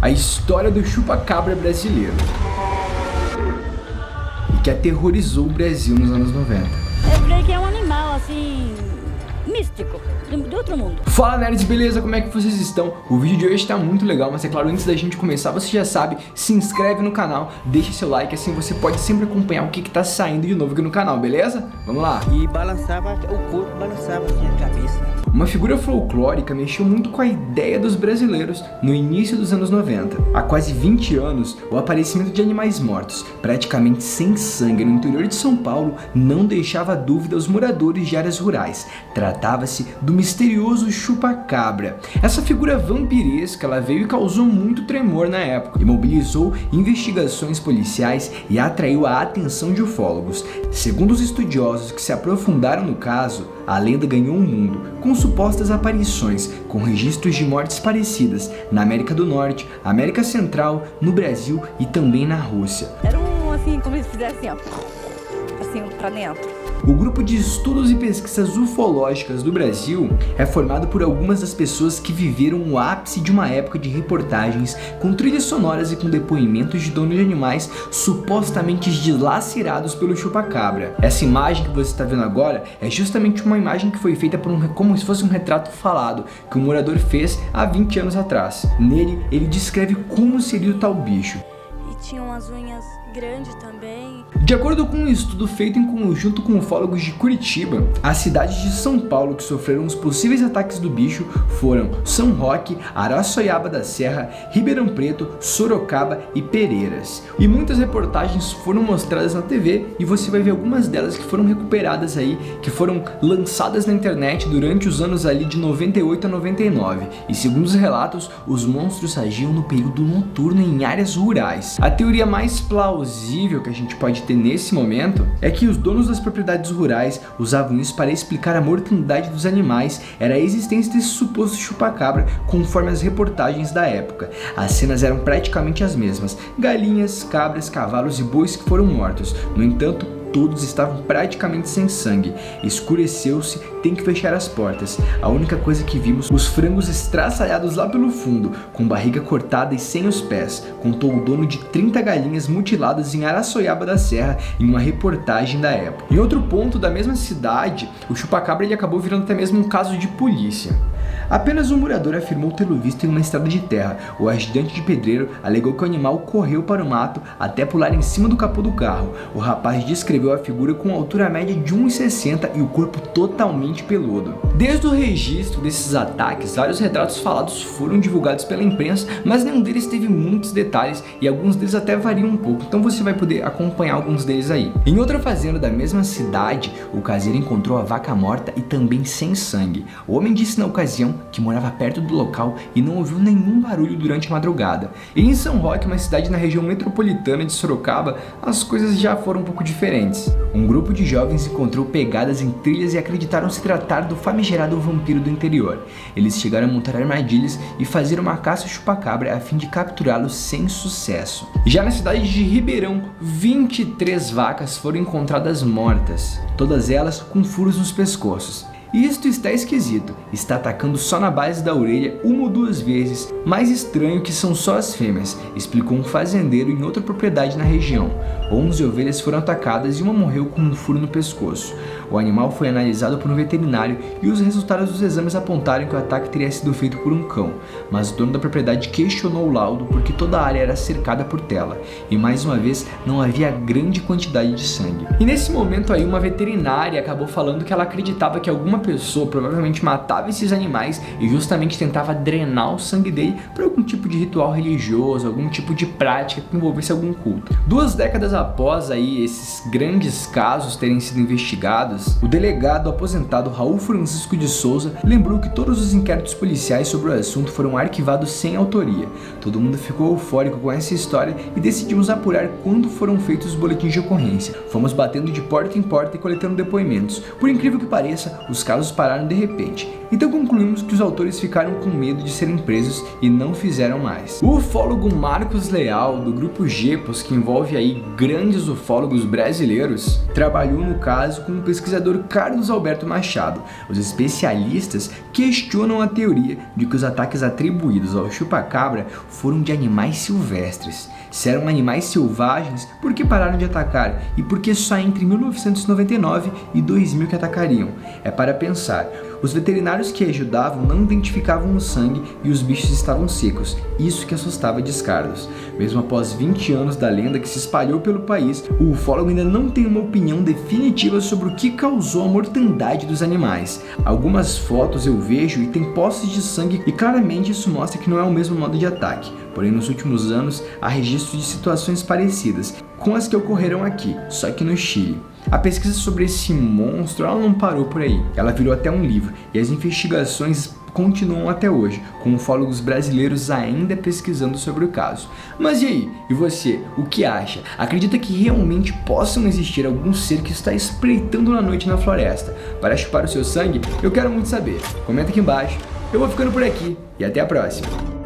a história do chupa-cabra brasileiro e que aterrorizou o Brasil nos anos 90. Eu creio que é um animal assim, místico, de outro mundo. Fala nerds, beleza? Como é que vocês estão? O vídeo de hoje tá muito legal, mas é claro, antes da gente começar, você já sabe, se inscreve no canal, deixa seu like, assim você pode sempre acompanhar o que tá saindo de novo aqui no canal, beleza? Vamos lá! E balançava, o corpo balançava assim a cabeça. Uma figura folclórica mexeu muito com a ideia dos brasileiros no início dos anos 90. Há quase 20 anos, o aparecimento de animais mortos, praticamente sem sangue no interior de São Paulo, não deixava dúvida aos moradores de áreas rurais. Tratava-se do misterioso chupa-cabra. Essa figura vampiresca ela veio e causou muito tremor na época, e mobilizou investigações policiais e atraiu a atenção de ufólogos. Segundo os estudiosos que se aprofundaram no caso, a lenda ganhou um mundo, com supostas aparições, com registros de mortes parecidas na América do Norte, América Central, no Brasil e também na Rússia. Era assim, como se fizesse assim, ó, assim, pra dentro. O grupo de estudos e pesquisas ufológicas do Brasil é formado por algumas das pessoas que viveram o ápice de uma época de reportagens com trilhas sonoras e com depoimentos de donos de animais supostamente dilacerados pelo chupa-cabra. Essa imagem que você está vendo agora é justamente uma imagem que foi feita por como se fosse um retrato falado que um morador fez há 20 anos atrás. Nele, ele descreve como seria o tal bicho. E tinha umas unhas grandes também. De acordo com um estudo feito em conjunto com ufólogos de Curitiba, as cidades de São Paulo que sofreram os possíveis ataques do bicho foram São Roque, Araçoiaba da Serra, Ribeirão Preto, Sorocaba e Pereiras. E muitas reportagens foram mostradas na TV e você vai ver algumas delas que foram recuperadas aí, que foram lançadas na internet durante os anos ali de 98 a 99. E segundo os relatos, os monstros agiam no período noturno em áreas rurais. A teoria mais plausível que a gente pode ter nesse momento é que os donos das propriedades rurais usavam isso para explicar a mortandade dos animais, era a existência desse suposto chupa-cabra conforme as reportagens da época. As cenas eram praticamente as mesmas, galinhas, cabras, cavalos e bois que foram mortos. No entanto, todos estavam praticamente sem sangue. Escureceu-se, tem que fechar as portas. A única coisa que vimos, os frangos estraçalhados lá pelo fundo, com barriga cortada e sem os pés, contou o dono de 30 galinhas mutiladas em Araçoiaba da Serra em uma reportagem da época. Em outro ponto da mesma cidade, o chupa-cabra ele acabou virando até mesmo um caso de polícia. Apenas um morador afirmou tê-lo visto em uma estrada de terra. O ajudante de pedreiro alegou que o animal correu para o mato até pular em cima do capô do carro. O rapaz descreveu a figura com altura média de 1,60 e o corpo totalmente peludo. Desde o registro desses ataques, vários retratos falados foram divulgados pela imprensa, mas nenhum deles teve muitos detalhes e alguns deles até variam um pouco, então você vai poder acompanhar alguns deles aí. Em outra fazenda da mesma cidade, o caseiro encontrou a vaca morta e também sem sangue. O homem disse na ocasião que morava perto do local e não ouviu nenhum barulho durante a madrugada. E em São Roque, uma cidade na região metropolitana de Sorocaba, as coisas já foram um pouco diferentes. Um grupo de jovens encontrou pegadas em trilhas e acreditaram se tratar do famigerado vampiro do interior. Eles chegaram a montar armadilhas e fazer uma caça ao chupa-cabra a fim de capturá-lo sem sucesso. Já na cidade de Ribeirão, 23 vacas foram encontradas mortas, todas elas com furos nos pescoços. Isto está esquisito, está atacando só na base da orelha uma ou duas vezes, mais estranho que são só as fêmeas, explicou um fazendeiro em outra propriedade na região. 11 ovelhas foram atacadas e uma morreu com um furo no pescoço. O animal foi analisado por um veterinário e os resultados dos exames apontaram que o ataque teria sido feito por um cão, mas o dono da propriedade questionou o laudo porque toda a área era cercada por tela e mais uma vez não havia grande quantidade de sangue. E nesse momento aí uma veterinária acabou falando que ela acreditava que alguma pessoa provavelmente matava esses animais e justamente tentava drenar o sangue dele por algum tipo de ritual religioso, algum tipo de prática que envolvesse algum culto. 2 décadas após aí esses grandes casos terem sido investigados, o delegado aposentado Raul Francisco de Souza lembrou que todos os inquéritos policiais sobre o assunto foram arquivados sem autoria. Todo mundo ficou eufórico com essa história e decidimos apurar quando foram feitos os boletins de ocorrência. Fomos batendo de porta em porta e coletando depoimentos. Por incrível que pareça, os casos pararam de repente. Então concluímos que os autores ficaram com medo de serem presos e não fizeram mais. O ufólogo Marcos Leal, do grupo Gepos, que envolve aí grandes ufólogos brasileiros, trabalhou no caso com o pesquisador Carlos Alberto Machado. Os especialistas questionam a teoria de que os ataques atribuídos ao chupacabra foram de animais silvestres. Se eram animais selvagens, por que pararam de atacar? E por que só entre 1999 e 2000 que atacariam? É para pensar. Os veterinários que ajudavam não identificavam o sangue e os bichos estavam secos, isso que assustava Descarlos. Mesmo após 20 anos da lenda que se espalhou pelo país, o ufólogo ainda não tem uma opinião definitiva sobre o que causou a mortandade dos animais. Algumas fotos eu vejo e tem poços de sangue e claramente isso mostra que não é o mesmo modo de ataque. Porém, nos últimos anos, há registros de situações parecidas com as que ocorreram aqui, só que no Chile. A pesquisa sobre esse monstro ela não parou por aí, ela virou até um livro e as investigações continuam até hoje, com ufólogos brasileiros ainda pesquisando sobre o caso. Mas e aí? E você? O que acha? Acredita que realmente possam existir algum ser que está espreitando na noite na floresta para chupar o seu sangue? Eu quero muito saber. Comenta aqui embaixo. Eu vou ficando por aqui e até a próxima.